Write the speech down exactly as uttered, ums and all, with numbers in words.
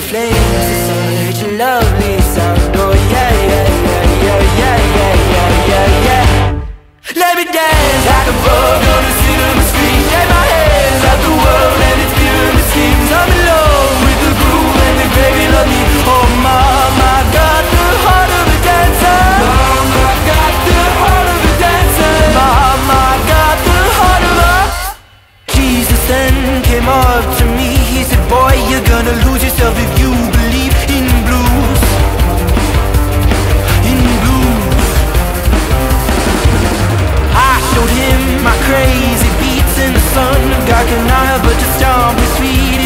flames. It's such a lovely sound. Oh yeah, yeah, yeah, yeah, yeah, yeah, yeah, yeah, yeah. Let me dance like a bug on a cinema screen. Take my hands out the world and its pyramid schemes. I'm in love with the groove and the baby love me. Oh mama, I got the heart of a dancer. Mama, I got the heart of a dancer. Mama, I got the heart of a... Jesus then came up to me. He said, boy, you're gonna lose yourself if you believe in blues. In blues. I showed him my crazy beats in the sun. God can I but just stomp me sweet.